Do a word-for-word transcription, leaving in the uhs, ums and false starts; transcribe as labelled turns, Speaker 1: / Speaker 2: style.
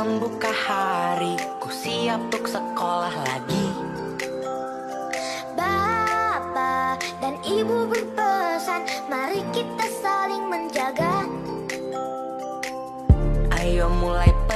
Speaker 1: membuka hari, ku siap untuk sekolah lagi.
Speaker 2: Bapak dan Ibu berpesan, mari kita saling menjaga.
Speaker 1: Ayo mulai